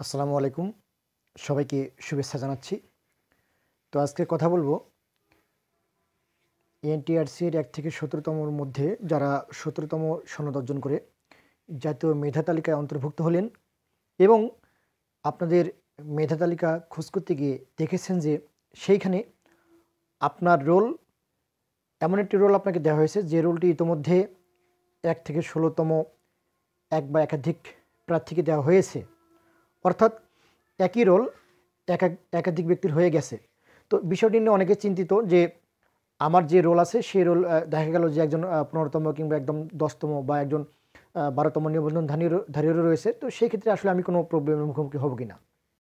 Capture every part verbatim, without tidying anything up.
আসসালামু আলাইকুম, সবাইকে শুভেচ্ছা জানাচ্ছি। তো আজকে কথা বলবো এনটিআরসির এক থেকে সতেরোতমর মধ্যে যারা সতেরোতম সনদ অর্জন করে জাতীয় মেধা তালিকায় অন্তর্ভুক্ত হলেন এবং আপনাদের মেধা তালিকা খোঁজ করতে গিয়ে দেখেছেন যে সেইখানে আপনার রোল এমন একটি রোল আপনাকে দেওয়া হয়েছে যে রোলটি ইতোমধ্যে এক থেকে ষোলোতম এক বা একাধিক প্রার্থীকে দেওয়া হয়েছে, অর্থাৎ একই রোল একাধিক ব্যক্তির হয়ে গেছে। তো বিষয়টি নিয়ে অনেকে চিন্তিত যে আমার যে রোল আছে সেই রোল দেখা গেল যে একজন পনেরোতম কিংবা একদম দশতম বা একজন বারোতম নিবন্ধনধারীরও রয়েছে। তো সেই ক্ষেত্রে আসলে আমি কোনো প্রবলেমের মুখোমুখি হব কি না।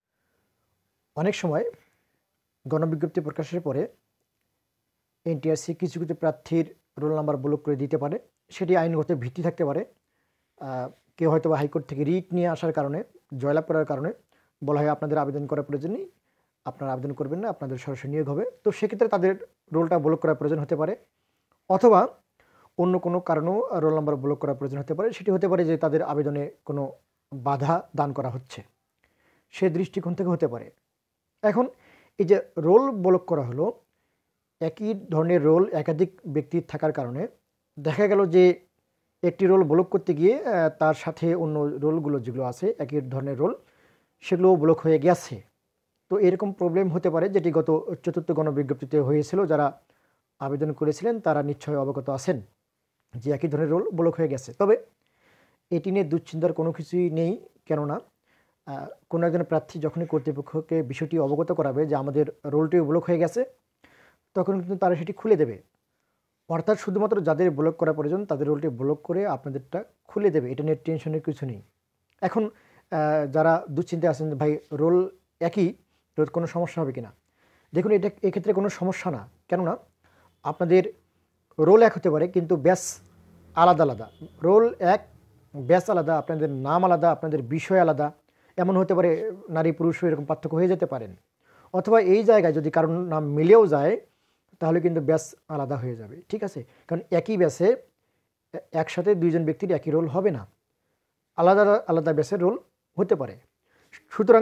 অনেক সময় গণবিজ্ঞপ্তি প্রকাশের পরে এনটিআরসি কিছু কিছু প্রার্থীর রোল নাম্বার ব্লক করে দিতে পারে, সেটি আইনগত ভিত্তি থাকতে পারে। কেউ হয়তো বা হাইকোর্ট থেকে রিট নিয়ে আসার কারণে, জয়লাভ করার কারণে বলা হয় আপনাদের আবেদন করার প্রয়োজন নেই, আপনারা আবেদন করবেন না, আপনাদের সরাসরি নিয়োগ হবে। তো সেক্ষেত্রে তাদের রোলটা ব্লক করার প্রয়োজন হতে পারে, অথবা অন্য কোনো কারণেও রোল নাম্বার ব্লক করার প্রয়োজন হতে পারে। সেটি হতে পারে যে তাদের আবেদনে কোনো বাধা দান করা হচ্ছে, সে দৃষ্টিকোণ থেকে হতে পারে। এখন এই যে রোল ব্লক করা হলো, একই ধরনের রোল একাধিক ব্যক্তির থাকার কারণে দেখা গেল যে একটি রোল ব্লক করতে গিয়ে তার সাথে অন্য রোলগুলো যেগুলো আছে একই ধরনের রোল সেগুলোও ব্লক হয়ে গেছে। তো এরকম প্রবলেম হতে পারে, যেটি গত চতুর্থ গণবিজ্ঞপ্তিতে হয়েছিল। যারা আবেদন করেছিলেন তারা নিশ্চয়ই অবগত আছেন যে একই ধরনের রোল ব্লক হয়ে গেছে। তবে এটি নিয়ে দুশ্চিন্তার কোনো কিছুই নেই, কেননা কোনো একজন প্রার্থী যখনই কর্তৃপক্ষকে বিষয়টি অবগত করাবে যে আমাদের রোলটিও ব্লক হয়ে গেছে, তখন কিন্তু তারা সেটি খুলে দেবে। অর্থাৎ শুধুমাত্র যাদের ব্লক করা প্রয়োজন তাদের রোলটি ব্লক করে আপনাদেরটা খুলে দেবে, এটা নিয়ে টেনশনের কিছু নেই। এখন যারা দুশ্চিন্তায় আছেন ভাই রোল একই, রোল কোনো সমস্যা হবে কিনা, দেখুন এটা এক্ষেত্রে কোনো সমস্যা না। কেননা আপনাদের রোল এক হতে পারে কিন্তু ব্যাস আলাদা আলাদা। রোল এক, ব্যাস আলাদা, আপনাদের নাম আলাদা, আপনাদের বিষয় আলাদা, এমন হতে পারে নারী পুরুষও এরকম পার্থক্য হয়ে যেতে পারেন। অথবা এই জায়গায় যদি কারোর নাম মিলেও যায় তাহলে কিন্তু ব্যাস আলাদা হয়ে যাবে, ঠিক আছে। কারণ একই ব্যাসে একসাথে দুইজন ব্যক্তির একই রোল হবে না, আলাদা আলাদা ব্যাসের রোল হতে পারে। সুতরাং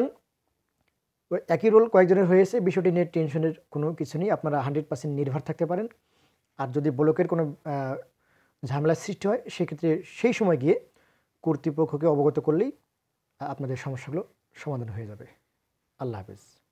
একই রোল কয়েকজনের হয়েছে, বিষয়টি নিয়ে টেনশনের কোনো কিছু নেই, আপনারা হান্ড্রেড পার্সেন্ট নির্ভর থাকতে পারেন। আর যদি ব্লকের কোনো ঝামেলার সৃষ্টি হয় সেক্ষেত্রে সেই সময় গিয়ে কর্তৃপক্ষকে অবগত করলেই আপনাদের সমস্যাগুলো সমাধান হয়ে যাবে। আল্লাহ হাফেজ।